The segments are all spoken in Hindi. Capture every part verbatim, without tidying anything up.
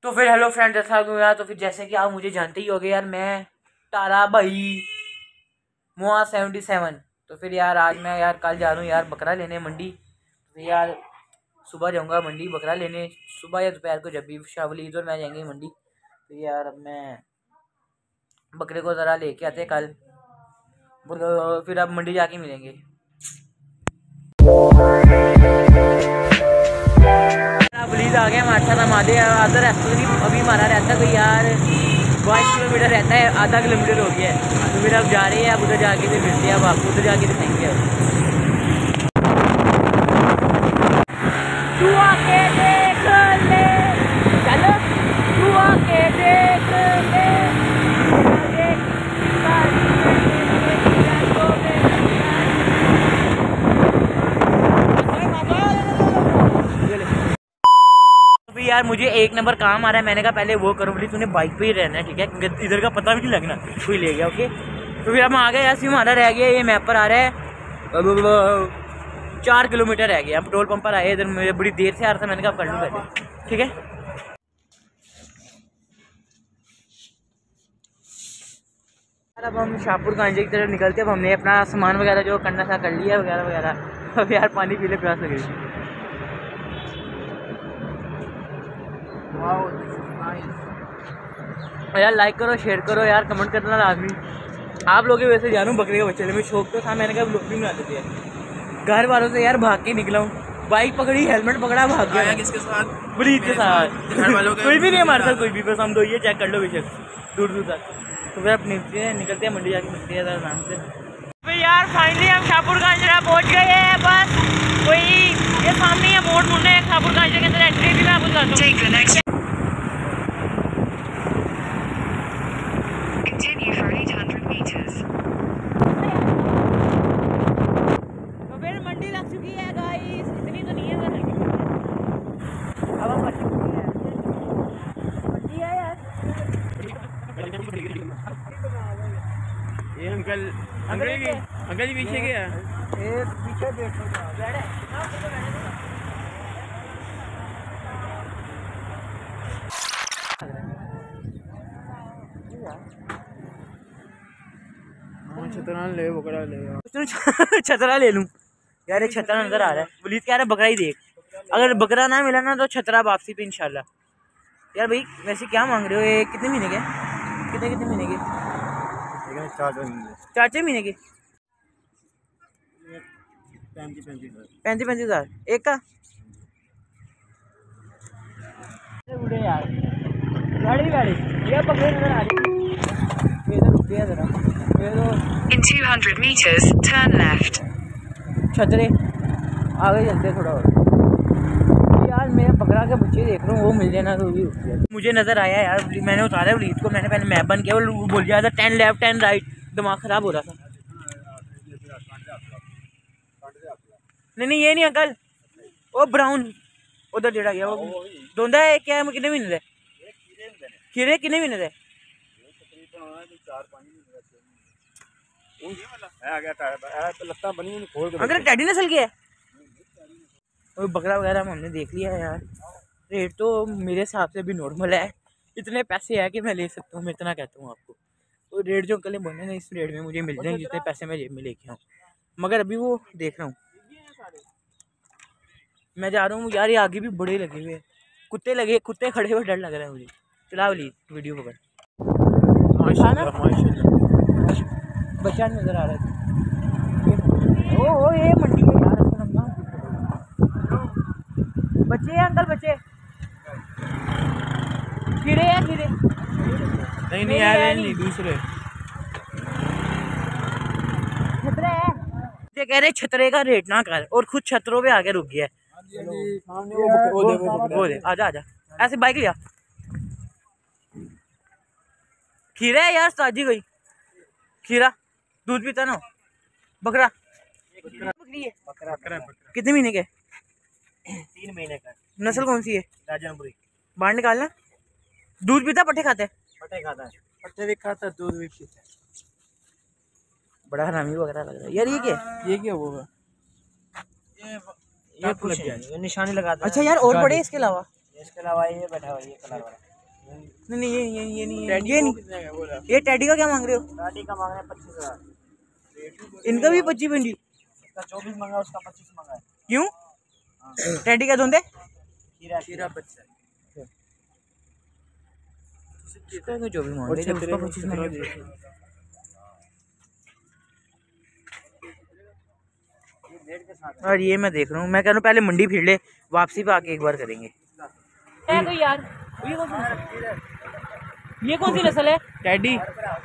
तो फिर हेलो फ्रेंड, जैसा यार तो फिर जैसे कि आप मुझे जानते ही होगे यार, मैं तारा भाई मुआ सेवेंटी सेवन। तो फिर यार आज मैं यार कल जा रहा हूँ यार बकरा लेने मंडी। तो यार सुबह जाऊँगा मंडी बकरा लेने, सुबह या दोपहर को जब भी शावलीद और मैं जाएंगे मंडी। तो यार अब मैं बकरे को ज़रा लेके आते कल, फिर अब मंडी जाके मिलेंगे। पुलिस आ गया हमारे साथ, हम आधे आधा रास्ते भी अभी हमारा रहता कोई यार बाईस किलोमीटर रहता है, आधा किलोमीटर हो गया है। तो फिर अब जा रहे हैं, अब उधर जाके फिर मिलते हैं, अब आपको उधर जाके दिखाएंगे। तू आके देख ले, चलो तू आके देख ले, यार मुझे एक नंबर काम आ रहा है। मैंने कहा पहले वो करो, बोली तूने बाइक पे ही रहना है, ठीक है, क्योंकि इधर का पता भी नहीं लगना, कोई ले गया। ओके तो फिर हम आ गए यार, हमारा रह गया ये मैप पर आ रहा है चार किलोमीटर रह गया। हम पेट्रोल पंप पर आए, इधर मुझे बड़ी देर से आ रहा था, मैंने कहा कर लूँ पहले, ठीक है। अब हम शाहपुर गांजे की तरफ निकलते हैं। अब हमने अपना सामान वगैरह जो करना था कर लिया वगैरह वगैरह। अब यार पानी पी ले, प्यास लग रही है। यार लाइक करो, शेयर करो यार, कमेंट करना लाजमी। आप लोग वैसे जानूँ बकरे के बच्चे में शौक तो था, मैंने कहा लोग भी बना देते हैं। घर वालों से यार भाग के निकला हूँ, बाइक पकड़ी, हेलमेट पकड़ा, भाग गया। किसके साथ? ब्रीद के साथ। कोई भी नहीं हमारे साथ, कोई भी, बस हम दो ही, चेक कर लो बेशक दूर दूर तक। तो फिर अब निकलते हैं निकलते हैं मंडी जाके मिलते हैं आराम से। तो यार फाइनली हम शाहपुर गांजरा पहुँच गए हैं। बस वही ये सामने है मोड़ मुड़ने है शाहपुर गांजरा के अंदर, एंट्री भी मैं आपको बताता हूँ। ये अंकल अंकल जी अंकल जी पीछे गया, ये पीछे देखो छतरा ले बकरा ले छतरा ले लूं यार, एक छतरा नजर आ रहा है। पुलिस कह रहा है बकरा ही देख, अगर बकरा ना मिला ना तो छतरा वापसी पे इंशाल्लाह। यार भाई वैसे क्या मांग रहे हो, ये कितने महीने के, कितने कितने महीने के? चार छः महीने के, पैंतीस पैंतीस हज़ार एक का। यार गाड़ी गाड़ी ये पकड़े नजर आ रही है, रुक गया जरा। In two hundred meters, turn left. छतरे आगे चलते थोड़ा और। यार मैं बकरा के बच्चे देख रहा हूँ, वो मिल जाए ना तो भी मुझे नजर आया यार। मैंने उतारा पुलिस को, मैंने पहले मैप बंद किया, वो बोल दिया था टेन लेफ्ट टेन राइट, दिमाग खराब हो रहा था। नहीं नहीं ये नहीं अंकल, वो ब्राउन उधर जेड़ा गया वो धोंदा है क्या है? कितने महीने खीरे कितने महीने थे? अंकल टैडी नस्ल की है। और बकरा वगैरह हमने देख लिया है यार, रेट तो मेरे हिसाब से भी नॉर्मल है, इतने पैसे है कि मैं ले सकता हूँ, मैं इतना कहता हूँ आपको। तो रेट जो अंकल ने बोले ना, इस रेट में मुझे मिल जाएंगे जितने पैसे मैं जेब में लेके आऊँ। मगर अभी वो देख रहा हूँ, मैं जा रहा हूँ यार। ये आगे भी बड़े लगे हुए कुत्ते लगे, कुत्ते खड़े हुए डर लग रहा है मुझे। चला वाली वीडियो पकड़, बच्चा नजर आ रहा है। ओ ओ ये मंडी है यार, बच्चे हैं अंकल, बच्चे खीरे हैं खीरे नहीं नहीं यार नहीं दूसरे छतरे है। ये कह रहे छतरे का रेट ना कर, और खुद छतरों पे आके रुक गया है। वो दे आजा आजा, ऐसे बाइक लिया। खीरा है यार, ताजी गई खीरा, दूध पीता ना बकरा। बकरी है, बकरा कितने महीने के? तीन महीने का। नस्ल कौन सी है? राजनपुरी। बाहर निकालना। दूध पीता, पट्टे खाता है? पट्टे खाता है, पट्टे भी खाता है, दूध भी पीता है। बड़ा हरामी वगैरह लग रहा है यार। ये क्या ये क्या होगा? ये ये कुछ है, ये निशानी लगा। अच्छा यार और बड़े इसके अलावा? इसके अलावा ये बैठा हुआ है, ये कलर वाला। नहीं नहीं ये ये ये नहीं ये नहीं। ये टेडी का क्या मांग रहे हो? टेडी का मांग रहे हैं पच्चीस हजार। इनका भी पच्चीस भिंडी? इसका चौबीस मांगा, उसका पच्चीस मांगा है। क्यों? टेडी का धुंधे खीरा खीरा बच्चा जो भी मांग रहे उसका पच्चीस मांग रहे। और ये मैं देख रहा हूँ, मैं कह रहा हूँ पहले मंडी फिर ले, वापसी पे आके एक बार करेंगे। है कोई यार, ये कौन सी नस्ल है? ये कौन सी नस्ल है? टेडी।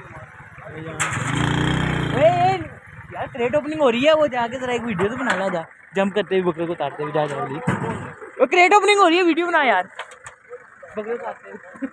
यार क्रेट ओपनिंग हो रही है, वो जाके जरा एक वीडियो तो बना ला, जा जंप करते हुए बकरे को उतारते हुए, जा जल्दी। वो क्रेट ओपनिंग हो रही है, वीडियो बना यार बकरे को उतारते हुए।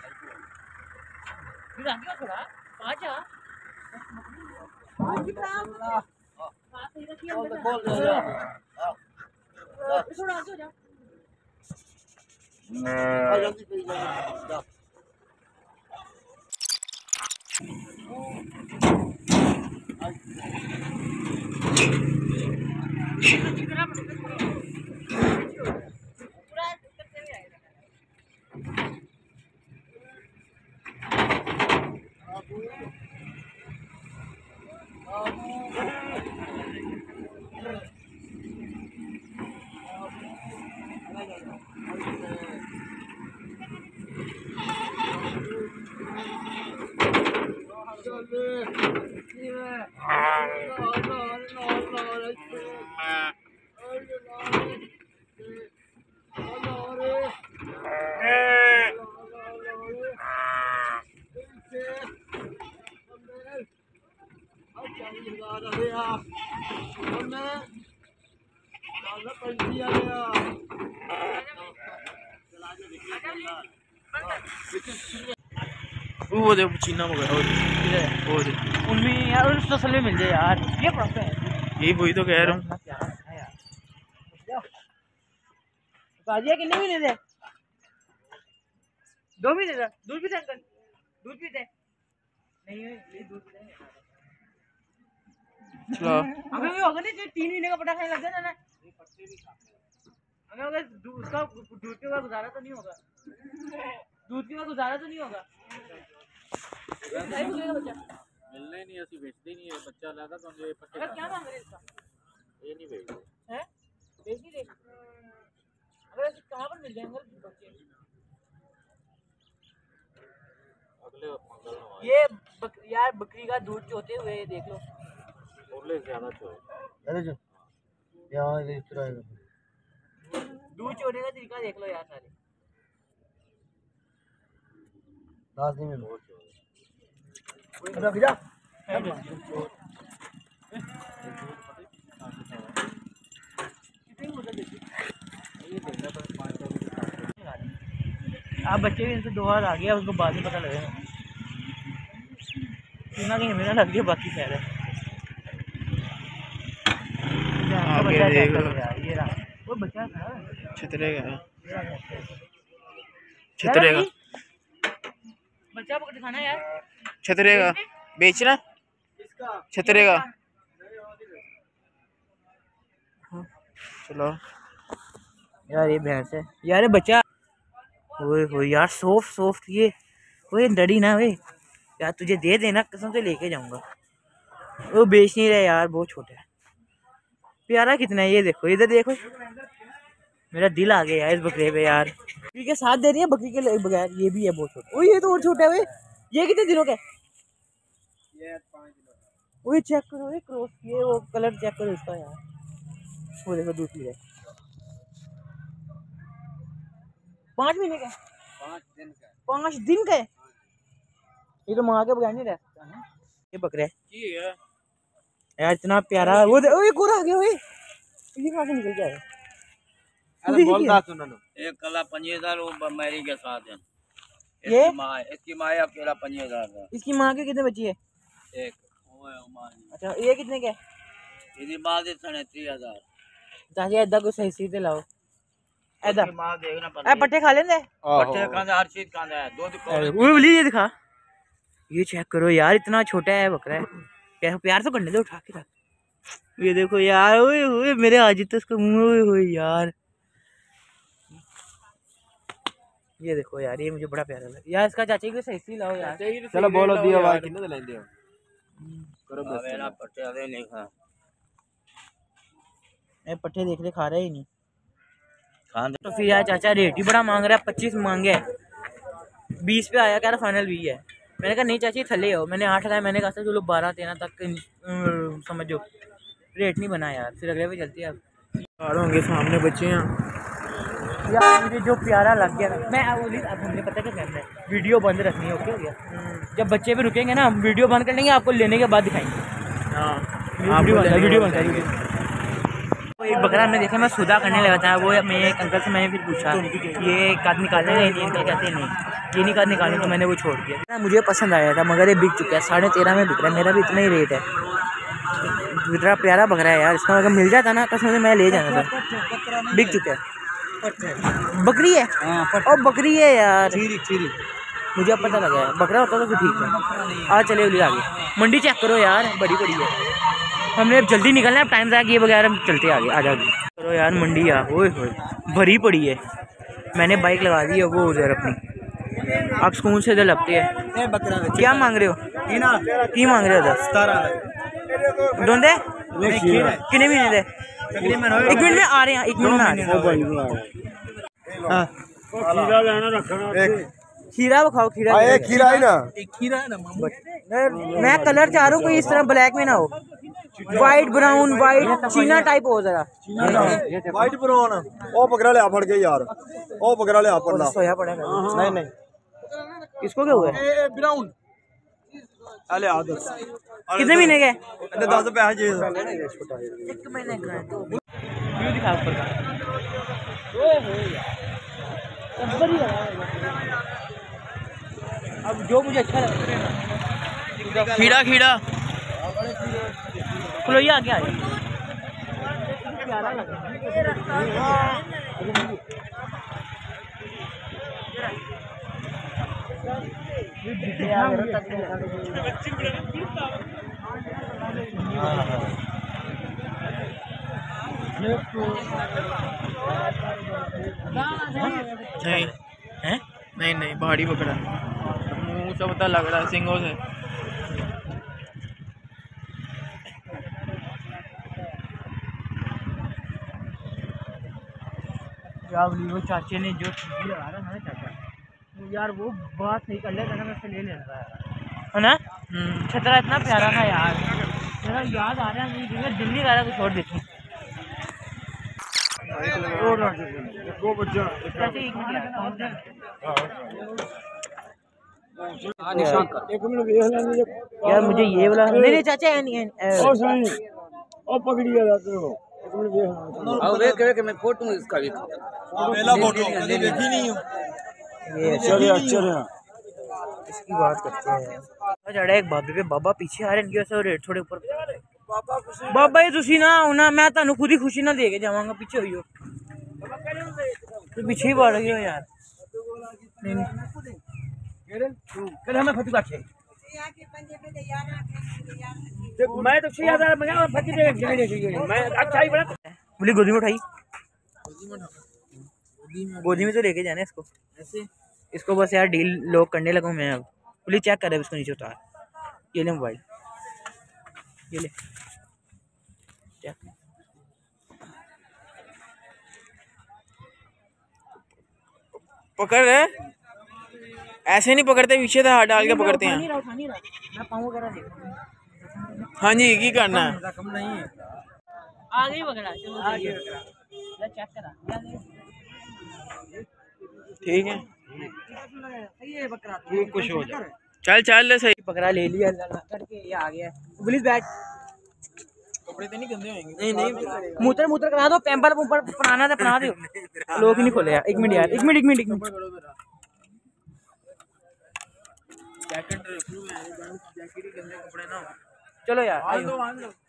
वो देखो चीना वगैरह वो उनमें यार उस नस्ल में मिल जाए यार, ये प्रॉब्लम है। यही वही तो कह रहा हूँ। ताजिया कितने महीने दे? दो महीने दे। दूध पीते अंकल? दूध पीते? नहीं ये दूध पीते हैं। चलो हमें भी होगा नहीं, तीन महीने का पटा खाने लग गया ना। हमें होगा उसका दूध के बाद गुजारा तो नहीं होगा, दूध के बाद गुजारा तो नहीं होगा। मिलने नहीं, ऐसी बेचते नहीं है बच्चा लाता तो ये पट्टे अगर क्या मांग रहे हैं इसका? ये नहीं बेचते हैं, बेच नहीं रहे। अगर ऐसे कहाँ पर मिल जाएंगे बच्चे? अगले मंगल ये बक, यार बकरी का दूध चोते हुए देख लो, बोले ज्यादा चोए। अरे जो यहाँ ले चुराएगा दूध चोने का तरीका देख लो यार सारे। लास्ट दिन में बहुत अरे भैया आप बच्चे भी इनसे दो हाथ आ गया, उसको बाद में पता लगेगा। सीना कहीं मेरा लग गया, बाकी खैर है। आगे देख लो। ये रहा वो बच्चा था, छतरेगा छतरेगा बच्चा पकड़ खाना यार, छतरेगा बेचना छतरेगा। चलो यार ये भैंस है यार, ये बच्चा ओए हो यार, सॉफ्ट सॉफ्ट ये ओए डरी ना वे यार, तुझे दे देना कसम से लेके जाऊंगा। वो बेच नहीं रहे यार, बहुत छोटा है। प्यारा कितना है ये देखो, इधर देखो, मेरा दिल आ गया यार इस बकरे पे यार। बकरी के साथ दे रही है, बकरी के बगैर ये भी है बहुत छोटा। ओ ये तो और छोटा है वे, ये कितने दिनों का है? ये पाँच दिनों वो चेक करो, ये क्रॉस ये वो कलर चेक करो इसका यार, वो देखो दूसरी है पाँच महीने का, पाँच दिन का पाँच दिन का है। ये तो माँ के बगैर नहीं रहता है ये बकरा की है यार, इतना प्यारा। वो ओ ये गोरा आ गया, ओए ये कहाँ से निकल गया? अरे बोल दा सुन लो एक कला पंजेदार वो मेरी के साथ है। ये इसकी माँ इसकी माँ अकेला पंजेदार था। इसकी माँ के कितने बच्चे है? एक ओए माँ अच्छा ये कितने के? इसकी माँ दे साढ़े तीन हजार। चाची ऐदा को सही सीधे लाओ, ऐदा माँ देखना ए पड़ता पट्टे खा लेंगे, पट्टे खांदा हर चीज खांदा है। दूध वो बोली ये दिखा, ये चेक करो यार, इतना छोटा है बकरा है। प्यार प्यार तो करने दो, उठा के रख। ये देखो यार, ओए ओए मेरे आज तो इसका मुंह, ओए ओए यार ये देखो यार, ये मुझे बड़ा प्यारा लगा यार। इसका चाचा के सही सी लाओ यार। चलो बोलो दिया भाई कितने तो लेंदे हो करो बस मेरा पट्टे आवे नहीं खा मैं पट्टे देख ले खा रहा ही नहीं खान। तो फिर यार चाचा रेट ही बड़ा मांग रहा है, पच्चीस मांगे बीस पे आया, कह रहा फाइनल बीस है। मैंने कहा नहीं चाची थले हो, मैंने आठ लगाया, मैंने कहा था चलो बारह तेरह तक समझो, रेट नहीं बना यार। फिर अगले पे चलती है अब होंगे सामने बच्चे हैं यार। मुझे जो प्यारा लग गया ना, मैं वो अब हमने पता क्या करना है, वीडियो बंद रखनी है। ओके हो गया। जब बच्चे भी रुकेंगे ना, हम वीडियो बंद कर लेंगे, आपको लेने के बाद दिखाएंगे। हाँ वीडियो बंद करेंगे। एक बकरा हमने देखा, मैं सुधा करने लगा था। वो मैं एक अंकल से मैंने फिर पूछा ये काद निकालने नहीं, नहीं अंकल कहते नहीं ये नहीं काद निकालने, तो मैंने वो छोड़ दिया। मुझे पसंद आया था मगर ये बिक चुका है, साढ़े तेरह में बिक रहा है। मेरा भी इतना ही रेट है। इतना प्यारा बकरा है यार, इसका अगर मिल जाता ना कसम से मैं ले जाना था। बिक चुका है। बकरी है और बकरी है यार, चीरी चीरी मुझे अब पता लगा है। बकरा होता तो फिर ठीक है। आज चले बोलिए आगे मंडी चेक करो यार, बड़ी बड़ी है। हमने अब जल्दी निकलना है, अब टाइम ज़ाया किए बगैर हम चलते आगे। आ जाओ करो यार, मंडी आ ओए होए भरी पड़ी है। मैंने बाइक लगा दी है वो उधर अपनी, आप सुकून से इधर लगते हैं। क्या मांग रहे हो? की मांग रहे हो उधर? दोंदे कितने महीने दे? एक मिनट में आ रहे हैं, एक मिनट में आ रहे हैं। खीरा खाओ, खीरा खीरा है ना, एक खीरा है ना। मैं कलर चाह रहा हूँ कोई इस तरह ब्लैक में ना हो, वाइट ब्राउन वाइट चीना टाइप हो जरा। वाइट ब्राउन ओ पकड़ा ले फड़ के यार, ओ पकड़ा ले पड़ना सोया पड़ा नहीं नहीं। इसको क्या हुआ है? ब्राउन अले आदत कितने महीने के? दस पैसे एक महीने का है। तो व्यू दिखा ऊपर का। ओए हो यार, अब जो मुझे अच्छा लगा खीरा खीरा खुलोइया क्या है? प्यारा लगा। नहीं हैं? नहीं नहीं पहाड़ी पकड़ा, मुंह से पता लग रहा है सिंगों से। वो चाचे ने जो टीवी लगा रहा है ना चाचा, तो यार वो बात सही कर लेता ना, मैं उससे ले लेता है ना। छतरा इतना प्यारा था यार, मेरा याद आ रहा है मुझे, दिल नहीं कर रहा, कुछ छोड़ देती हूँ। यार मुझे ये वाला नहीं नहीं चाचा है नहीं है ओ पकड़ी अब देख के मैं फोटो इसका भी मेला फोटो कभी देखी नहीं हूं। ये चलिए अच्छा रहा इसकी बात करते हैं। चढ़ा एक बाबे पे, बाबा पीछे आ रहे इनकी वजह से रेट थोड़े ऊपर। बाबा ये तुसी ना होना, मैं ਤੁਹਾਨੂੰ खुद ही खुशी ना दे के जावांगा, पीछे होइयो तो पीछे ही बढ़ गए हो यार। नहीं नहीं कल हमें फटी बात है मैं तो छह हजार मैं फटी दे मैं अच्छा ही बड़ा बोली गोदी में उठाई, गोदी में तो लेके जाना इसको ऐसे। इसको बस यार डील लॉक करने लगा मैं। अब बोली चेक कर इसको नीचे उतार, ये ले मोबाइल, ये ले चेक। पकड़ रहे ऐसे नहीं पकड़ते, पीछे से हाथ डाल के पकड़ते हैं। मैं पाँव वगैरह देख। हाँ जी की करना है, रकम नहीं है आ गई पकड़ा, चलो आ गई ले चेक करा ठीक है सही है बकरा, तू खुश हो जा। चल चल सही बकरा ले लिया करके, ये आ गया। पुलिस बैठ, कपड़े तो नहीं गंदे होंगे? नहीं नहीं मूत्र मूत्र करा दो, पैम्पर पंपर पहनाना था पहना दो। लोग नहीं खोले यार, एक मिनट यार, एक मिनट एक मिनट एक मिनट जैकेट रख लूं मैं, जैकेट ही गंदे कपड़े ना हो। चलो यार मान दो मान दो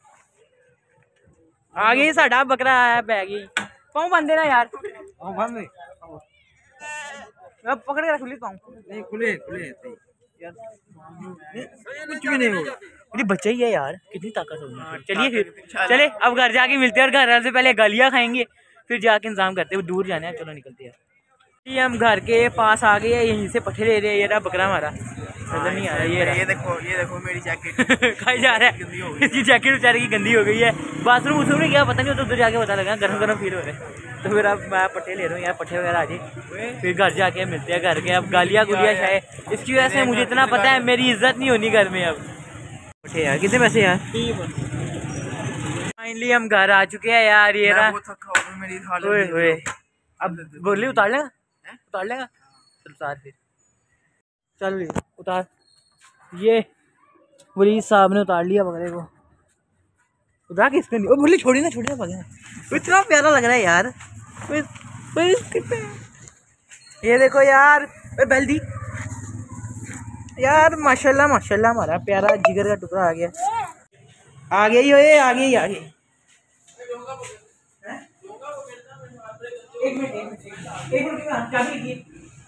आ गई साडा बकरा आया पै गई। पाँव बांध देना यार, हां बांध दे मैं पकड़ के रख ली पाँव। नहीं खुले खुले यार कुछ भी नहीं होगा, मेरी बच्चा ही है यार, कितनी ताकत होगी। चलिए फिर चले अब घर जाके मिलते हैं, और घर से पहले गालियाँ खाएंगे फिर जाके इंतजाम करते हैं। दूर जाना है, चलो निकलते हैं। ये हम घर के पास आ गए, यहीं से पट्ठे ले रहे हैं। ये रहा बकरा हमारा, नजर नहीं आ रहा। ये रहा। ये देखो ये देखो मेरी जैकेट खाई जा रहा है, इसकी जैकेट बेचारे की गंदी हो गई है। बाथरूम उसमें नहीं गया, पता नहीं, तो उधर जाके पता लगा गर्म गर्म फील हो रहे हैं। तो फिर अब मैं पट्टे ले रहा हूँ यार, पट्टे वगैरह आ जाए, फिर घर जाके मिलते हैं। घर के अब गालियाँ गुलियाँ शायद, इसकी वजह से मुझे इतना पता है मेरी इज्जत नहीं होनी घर में अब। पट्टे यार कितने पैसे यार? फाइनली हम घर आ चुके हैं यार। ये रहा, ओए ओए अब बोली उतार लेगा, उतार लेगा, चल उतार फिर, चल उतार। ये वलीद साहब ने उतार लिया बकरे को। उतार के इसको नहीं, ओ बोली छोड़ी ना, छोड़ी ना बकरा, इतना प्यारा लग रहा है यार। ये देखो यार, बैल दी यार, माशाल्लाह माशाल्लाह हमारा प्यारा जिगर का टुकड़ा आ गया। आ गया ही हो, ये आ गया ही आ गया। एक मिनट एक मिनट एक मिनट,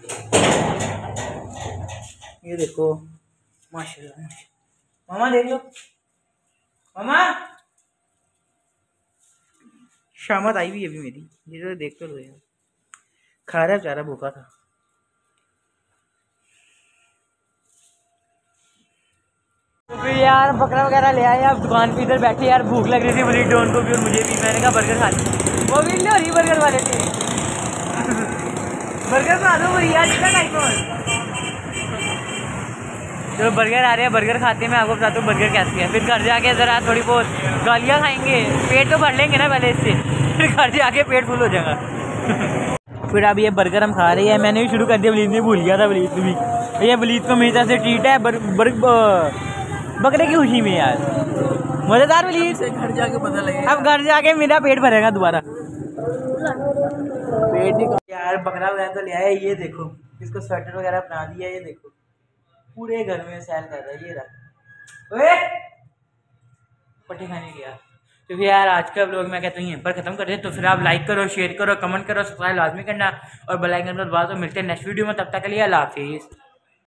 ये देखो माशाल्लाह, मामा देख लो, मामा शामत आई भी अभी मेरी, ये तो देख तो लो यार, खा रहा है बेचारा, भूखा था। तो फिर यार बकरा वगैरह ले आए, अब दुकान पे इधर बैठे यार, भूख लग रही थी बड़ी डोन को भी और मुझे भी। मैंने कहा बर्गर खा ली, वो भी नहीं बर्गर वाले थे। बर्गर खा दो यार, कितना टाइम और जो बर्गर आ रहे हैं, बर्गर खाते हैं। मैं आपको बताता हूँ बर्गर कैसे है। फिर घर जाके ज़रा थोड़ी बहुत गालियाँ खाएंगे, पेट तो भर लेंगे ना पहले इससे, फिर घर जाके पेट फुल हो जाएगा। फिर अब ये बर्गर हम खा रहे हैं। मैंने भी शुरू कर दिया, वलीद ने भूल गया था, वलीद भी। ये वलीद को मेरी तरफ से ट्रीट है बर, बर, बकरे की खुशी में यार, मज़ेदार वलीद। घर जाके पता लगेगा, अब घर जाके मेरा पेट भरेगा दोबारा। पेट नहीं यार बकरा वगैरह तो ले आया, ये देखो इसको स्वेटर वगैरह बना दिया। ये देखो पूरे घर में सैर कर रहा है, ये रहा। ओए पट्टी खाने गया। तो फिर यार आज का व्लॉग मैं कहता हूँ यहीं पर खत्म कर दे। तो फिर आप लाइक करो, शेयर करो, कमेंट करो, सब्सक्राइब लाजमी करना और बेल आइकन पर दबाओ। तो मिलते हैं नेक्स्ट वीडियो में, तब तक के लिए अल्लाह हाफिज़।